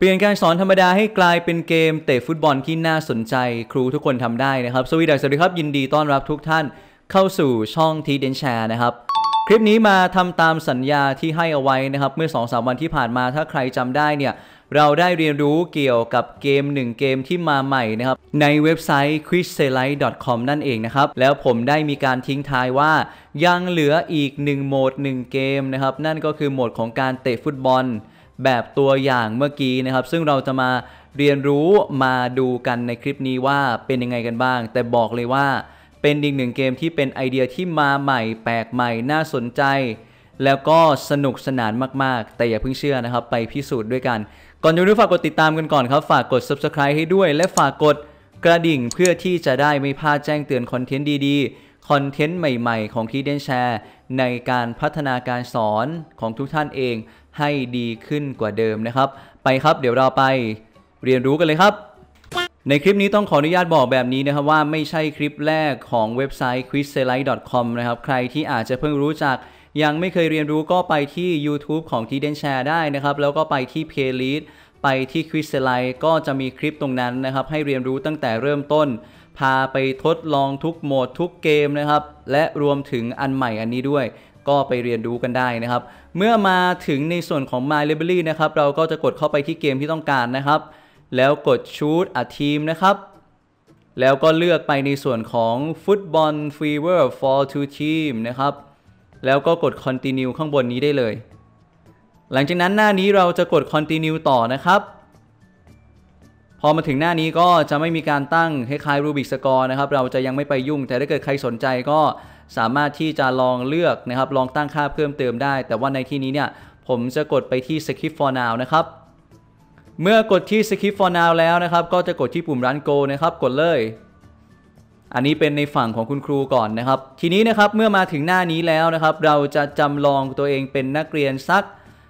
เปลี่ยนการสอนธรรมดาให้กลายเป็นเกมเตะฟุตบอลที่น่าสนใจครูทุกคนทำได้นะครับสวัสดีครับยินดีต้อนรับทุกท่านเข้าสู่ช่องทีเดนแชร์นะครับคลิปนี้มาทำตามสัญญาที่ให้เอาไว้นะครับเมื่อ 2-3 วันที่ผ่านมาถ้าใครจำได้เนี่ยเราได้เรียนรู้เกี่ยวกับเกม1เกมที่มาใหม่นะครับในเว็บไซต์ quizselite.com นั่นเองนะครับแล้วผมได้มีการทิ้งท้ายว่ายังเหลืออีก1โหมด1เกมนะครับนั่นก็คือโหมดของการเตะฟุตบอลแบบตัวอย่างเมื่อกี้นะครับซึ่งเราจะมาเรียนรู้มาดูกันในคลิปนี้ว่าเป็นยังไงกันบ้างแต่บอกเลยว่าเป็นอีก1เกมที่เป็นไอเดียที่มาใหม่แปลกใหม่น่าสนใจแล้วก็สนุกสนานมากๆแต่อย่าเพิ่งเชื่อนะครับไปพิสูจน์ด้วยกันก่อนจะดูฝากกดติดตามกันก่อนครับฝากกด Subscribe ให้ด้วยและฝากกดกระดิ่งเพื่อที่จะได้ไม่พลาดแจ้งเตือนคอนเทนต์ดีๆคอนเทนต์ใหม่ๆของที่เดนแชร์ในการพัฒนาการสอนของทุกท่านเองให้ดีขึ้นกว่าเดิมนะครับไปครับเดี๋ยวเราไปเรียนรู้กันเลยครับในคลิปนี้ต้องขออนุญาตบอกแบบนี้นะครับว่าไม่ใช่คลิปแรกของเว็บไซต์ quizselite.com นะครับใครที่อาจจะเพิ่งรู้จักยังไม่เคยเรียนรู้ก็ไปที่ YouTube ของ Tiden Share ได้นะครับแล้วก็ไปที่ Playlist ไปที่ Quizselite ก็จะมีคลิปตรงนั้นนะครับให้เรียนรู้ตั้งแต่เริ่มต้นพาไปทดลองทุกโหมดทุกเกมนะครับและรวมถึงอันใหม่อันนี้ด้วยก็ไปเรียนรู้กันได้นะครับเมื่อมาถึงในส่วนของ My Library นะครับเราก็จะกดเข้าไปที่เกมที่ต้องการนะครับแล้วกด Choose a Team นะครับแล้วก็เลือกไปในส่วนของ Football Fever for Two Team นะครับแล้วก็กด Continue ข้างบนนี้ได้เลยหลังจากนั้นหน้านี้เราจะกด Continue ต่อนะครับพอมาถึงหน้านี้ก็จะไม่มีการตั้งคล้ายๆ Rubik Score นะครับเราจะยังไม่ไปยุ่งแต่ถ้าเกิดใครสนใจก็สามารถที่จะลองเลือกนะครับลองตั้งค่าเพิ่มเติมได้แต่ว่าในที่นี้เนี่ยผมจะกดไปที่ Skip for now นะครับเมื่อกดที่ Skip for now แล้วนะครับก็จะกดที่ปุ่ม Run Go นะครับกดเลยอันนี้เป็นในฝั่งของคุณครูก่อนนะครับทีนี้นะครับเมื่อมาถึงหน้านี้แล้วนะครับเราจะจำลองตัวเองเป็นนักเรียนสัก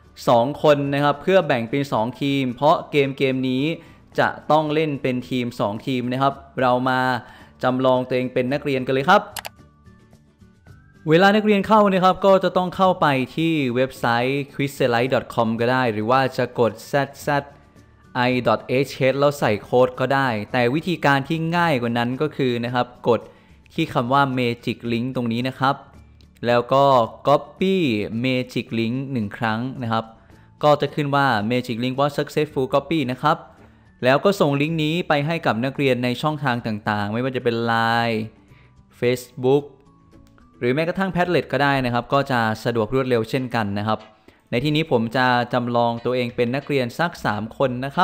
2คนนะครับเพื่อแบ่งเป็น2ทีมเพราะเกมนี้จะต้องเล่นเป็นทีม2ทีมนะครับเรามาจำลองตัวเองเป็นนักเรียนกันเลยครับเวลานักเรียนเข้านะครับก็จะต้องเข้าไปที่เว็บไซต์ quizselite.com ก็ได้หรือว่าจะกด zzI.h แล้วใส่โค้ดก็ได้แต่วิธีการที่ง่ายกว่านั้นก็คือนะครับกดที่คำว่า Magic Link ตรงนี้นะครับแล้วก็ Copy Magic Link 1 ครั้งนะครับก็จะขึ้นว่า Magic Link was successful copy นะครับแล้วก็ส่งลิงก์นี้ไปให้กับนักเรียนในช่องทางต่างๆไม่ว่าจะเป็น Line Facebook หรือแม้กระทั่ง Padlet ก็ได้นะครับก็จะสะดวกรวดเร็วเช่นกันนะครับในที่นี้ผมจะจำลองตัวเองเป็นนักเรียนสัก3คนนะครับ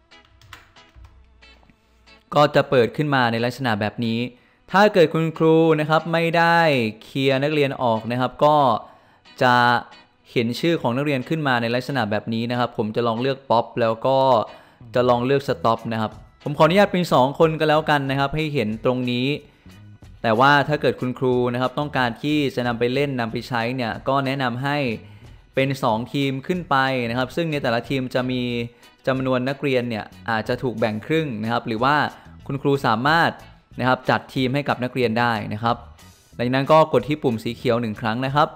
ก็จะเปิดขึ้นมาในลักษณะแบบนี้ถ้าเกิดคุณครูนะครับไม่ได้เคลียร์นักเรียนออกนะครับก็จะเห็นชื่อของนักเรียนขึ้นมาในลักษณะแบบนี้นะครับผมจะลองเลือกป๊อปแล้วก็จะลองเลือกสต็อปนะครับผมขออนุญาตเป็น2คนก็แล้วกันนะครับให้เห็นตรงนี้แต่ว่าถ้าเกิดคุณครูนะครับต้องการที่จะนำไปเล่นนำไปใช้เนี่ยก็แนะนำให้เป็น2ทีมขึ้นไปนะครับซึ่งในแต่ละทีมจะมีจำนวนนักเรียนเนี่ยอาจจะถูกแบ่งครึ่งนะครับหรือว่าคุณครูสามารถนะครับจัดทีมให้กับนักเรียนได้นะครับหลังจากนั้นก็กดที่ปุ่มสีเขียว1ครั้งนะครับ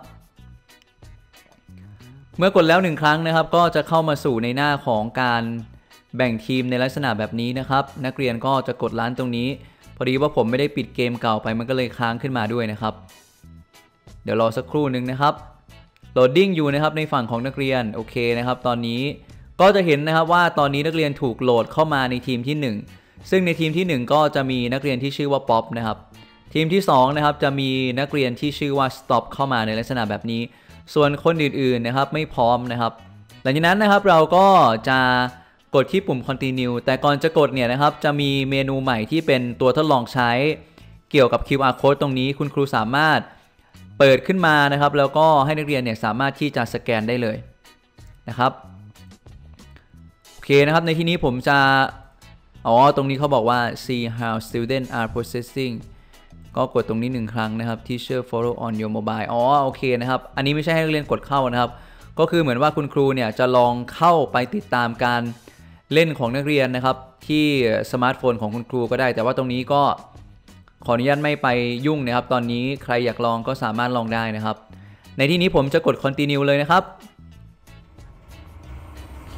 เมื่อกดแล้ว1ครั้งนะครับก็จะเข้ามาสู่ในหน้าของการแบ่งทีมในลักษณะแบบนี้นะครับนักเรียนก็จะกดล้านตรงนี้พอดีว่าผมไม่ได้ปิดเกมเก่าไปมันก็เลยค้างขึ้นมาด้วยนะครับเดี๋ยวรอสักครู่นึงนะครับโหลดดิ้งอยู่นะครับในฝั่งของนักเรียนโอเคนะครับตอนนี้ก็จะเห็นนะครับว่าตอนนี้นักเรียนถูกโหลดเข้ามาในทีมที่1ซึ่งในทีมที่1ก็จะมีนักเรียนที่ชื่อว่าป๊อปนะครับทีมที่2นะครับจะมีนักเรียนที่ชื่อว่าสต็อปเข้ามาในลักษณะแบบนี้ส่วนคนอื่นๆนะครับไม่พร้อมนะครับหลังจากนั้นนะครับเราก็จะกดที่ปุ่ม Continue แต่ก่อนจะกดเนี่ยนะครับจะมีเมนูใหม่ที่เป็นตัวทดลองใช้เกี่ยวกับ QR Code ตรงนี้คุณครูสามารถเปิดขึ้นมานะครับแล้วก็ให้นักเรียนเนี่ยสามารถที่จะสแกนได้เลยนะครับโอเคนะครับในที่นี้ผมจะตรงนี้เขาบอกว่า see how students are processing ก็กดตรงนี้1ครั้งนะครับ teacher follow on your mobile โอเคนะครับอันนี้ไม่ใช่ให้นักเรียนกดเข้านะครับก็คือเหมือนว่าคุณครูเนี่ยจะลองเข้าไปติดตามการเล่นของนักเรียนนะครับที่สมาร์ทโฟนของคุณครูก็ได้แต่ว่าตรงนี้ก็ขออนุญาตไม่ไปยุ่งนะครับตอนนี้ใครอยากลองก็สามารถลองได้นะครับในที่นี้ผมจะกด continue เลยนะครับโอเค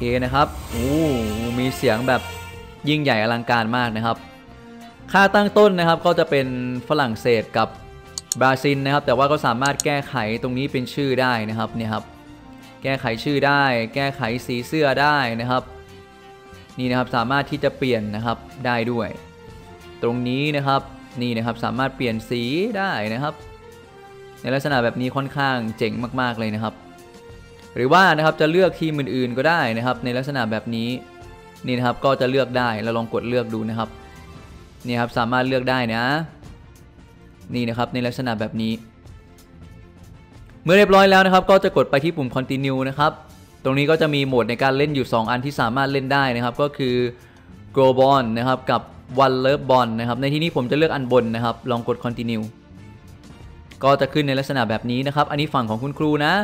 นะครับโอ้มีเสียงแบบยิ่งใหญ่อลังการมากนะครับค่าตั้งต้นนะครับก็จะเป็นฝรั่งเศสกับบราซิลนะครับแต่ว่าก็สามารถแก้ไขตรงนี้เป็นชื่อได้นะครับเนี่ยครับแก้ไขชื่อได้แก้ไขสีเสื้อได้นะครับนี่นะครับสามารถที่จะเปลี่ยนนะครับได้ด้วยตรงนี้นะครับนี่นะครับสามารถเปลี่ยนสีได้นะครับในลักษณะแบบนี้ค่อนข้างเจ๋งมากๆเลยนะครับหรือว่านะครับจะเลือกทีมอื่นๆก็ได้นะครับในลักษณะแบบนี้นี่นะครับก็จะเลือกได้เราลองกดเลือกดูนะครับนี่ครับสามารถเลือกได้นะนี่นะครับในลักษณะแบบนี้เมื่อเรียบร้อยแล้วนะครับก็จะกดไปที่ปุ่ม continue นะครับตรงนี้ก็จะมีโหมดในการเล่นอยู่2อันที่สามารถเล่นได้นะครับก็คือ Go Ball นะครับกับ One Love Ball นะครับในที่นี้ผมจะเลือกอันบนนะครับลองกด continue ก็จะขึ้นในลักษณะแบบนี้นะครับอันนี้ฝั่งของคุณครูนะ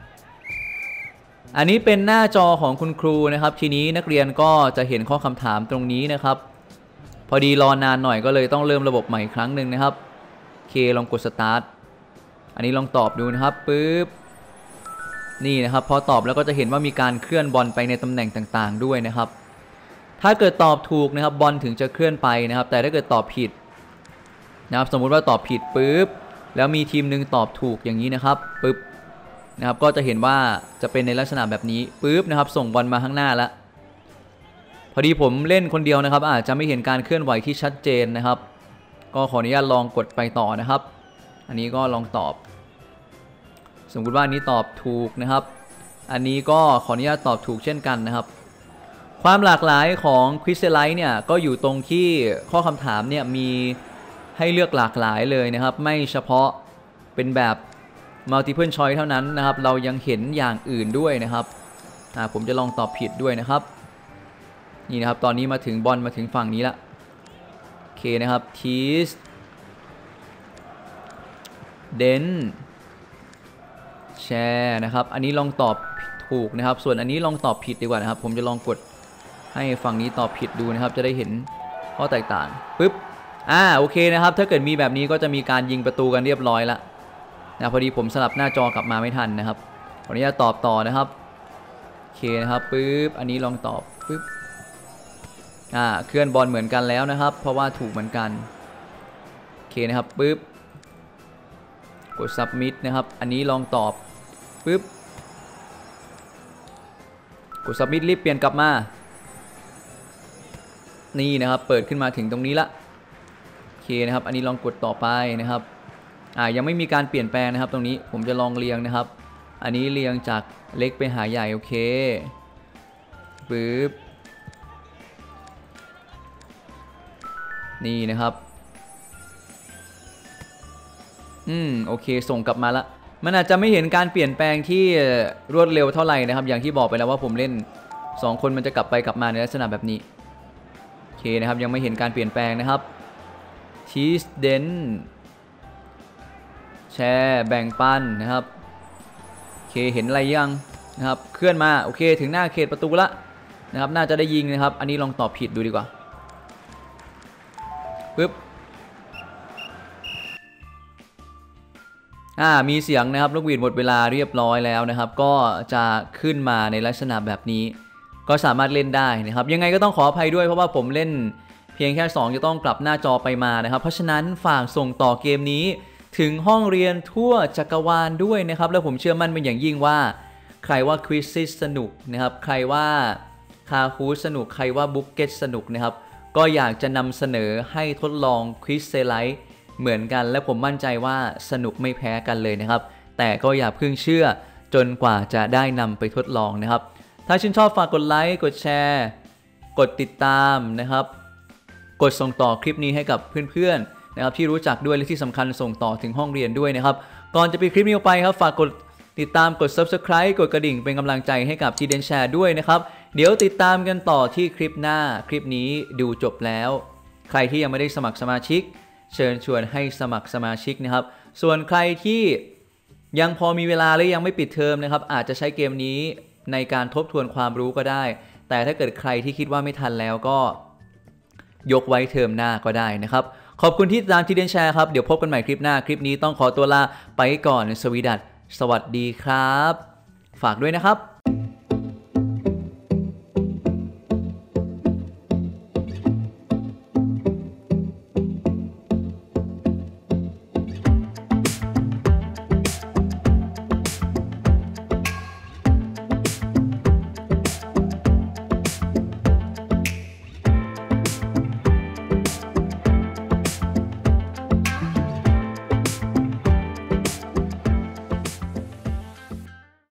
อันนี้เป็นหน้าจอของคุณครูนะครับทีนี้นักเรียนก็จะเห็นข้อคำถามตรงนี้นะครับพอดีรอนานหน่อยก็เลยต้องเริ่มระบบใหม่อีกครั้งหนึ่งนะครับโอเคลองกด start อันนี้ลองตอบดูนะครับปึ๊บนี่นะครับพอตอบแล้วก็จะเห็นว่ามีการเคลื่อนบอลไปในตำแหน่งต่างๆด้วยนะครับถ้าเกิดตอบถูกนะครับบอลถึงจะเคลื่อนไปนะครับแต่ถ้าเกิดตอบผิดนะครับสมมุติว่าตอบผิดปึ๊บแล้วมีทีมหนึ่งตอบถูกอย่างนี้นะครับปึ๊บนะครับก็จะเห็นว่าจะเป็นในลักษณะแบบนี้ปึ๊บนะครับส่งบอลมาข้างหน้าแล้วพอดีผมเล่นคนเดียวนะครับอาจจะไม่เห็นการเคลื่อนไหวที่ชัดเจนนะครับก็ขออนุญาตลองกดไปต่อนะครับอันนี้ก็ลองตอบสมมุติว่าอันนี้ตอบถูกนะครับอันนี้ก็ขออนุญาตตอบถูกเช่นกันนะครับความหลากหลายของควิสไลท์เนี่ยก็อยู่ตรงที่ข้อคำถามเนี่ยมีให้เลือกหลากหลายเลยนะครับไม่เฉพาะเป็นแบบ multiple choice เท่านั้นนะครับเรายังเห็นอย่างอื่นด้วยนะครับผมจะลองตอบผิดด้วยนะครับนี่นะครับตอนนี้มาถึงบอลมาถึงฝั่งนี้ละโอเคนะครับทีสเดนแชร์นะครับอันนี้ลองตอบถูกนะครับส่วนอันนี้ลองตอบผิดดีกว่านะครับผมจะลองกดให้ฝั่งนี้ตอบผิดดูนะครับจะได้เห็นข้อแตกต่างปึ๊บโอเคนะครับถ้าเกิดมีแบบนี้ก็จะมีการยิงประตูกันเรียบร้อยแล้วนะพอดีผมสลับหน้าจอกลับมาไม่ทันนะครับขออนุญาตตอบต่อนะครับโอเคนะครับปึ๊บอันนี้ลองตอบปึ๊บเคลื่อนบอลเหมือนกันแล้วนะครับเพราะว่าถูกเหมือนกันโอเคนะครับปึ๊บกด submit นะครับอันนี้ลองตอบปึ๊บกด submit รีบเปลี่ยนกลับมานี่นะครับเปิดขึ้นมาถึงตรงนี้ละโอเคนะครับอันนี้ลองกดต่อไปนะครับยังไม่มีการเปลี่ยนแปลงนะครับตรงนี้ผมจะลองเรียงนะครับอันนี้เรียงจากเล็กไปหาใหญ่โอเคปึ๊บนี่นะครับโอเคส่งกลับมาละมันอาจจะไม่เห็นการเปลี่ยนแปลงที่รวดเร็วเท่าไหร่นะครับอย่างที่บอกไปแล้วว่าผมเล่น2คนมันจะกลับไปกลับมาในลักษณะแบบนี้โอเคนะครับยังไม่เห็นการเปลี่ยนแปลงนะครับทีสเดนแชร์แบ่งปันนะครับโอเคเห็นอะไรยังนะครับเคลื่อนมาโอเคถึงหน้าเขตประตูละนะครับน่าจะได้ยิงนะครับอันนี้ลองตอบผิดดูดีกว่าปึ๊บมีเสียงนะครับลูกหวีดหมดเวลาเรียบร้อยแล้วนะครับก็จะขึ้นมาในลักษณะแบบนี้ก็สามารถเล่นได้นะครับยังไงก็ต้องขออภัยด้วยเพราะว่าผมเล่นเพียงแค่2จะต้องกลับหน้าจอไปมานะครับเพราะฉะนั้นฝากส่งต่อเกมนี้ถึงห้องเรียนทั่วจักรวาลด้วยนะครับแล้วผมเชื่อมั่นเป็นอย่างยิ่งว่าใครว่าควิซซิสสนุกนะครับใครว่าคาคูสนุกใครว่าบุ๊กเก็ตสนุกนะครับก็อยากจะนำเสนอให้ทดลองควิซเซไลท์เหมือนกันและผมมั่นใจว่าสนุกไม่แพ้กันเลยนะครับแต่ก็อย่าเพิ่งเชื่อจนกว่าจะได้นำไปทดลองนะครับถ้าชื่นชอบฝากกดไลค์กดแชร์กดติดตามนะครับกดส่งต่อคลิปนี้ให้กับเพื่อนๆนะครับที่รู้จักด้วยและที่สำคัญส่งต่อถึงห้องเรียนด้วยนะครับก่อนจะไปคลิปนี้ไปครับฝากกดติดตามกด Subscribe กดกระดิ่งเป็นกำลังใจให้กับทีเดนแชร์ด้วยนะครับเดี๋ยวติดตามกันต่อที่คลิปหน้าคลิปนี้ดูจบแล้วใครที่ยังไม่ได้สมัครสมาชิกเชิญชวนให้สมัครสมาชิกนะครับส่วนใครที่ยังพอมีเวลาและยังไม่ปิดเทอมนะครับอาจจะใช้เกมนี้ในการทบทวนความรู้ก็ได้แต่ถ้าเกิดใครที่คิดว่าไม่ทันแล้วก็ยกไว้เทอมหน้าก็ได้นะครับขอบคุณที่ติดตามทีเดนแชร์ครับเดี๋ยวพบกันใหม่คลิปหน้าคลิปนี้ต้องขอตัวลาไปก่อนสวีดัสสวัสดีครับฝากด้วยนะครับ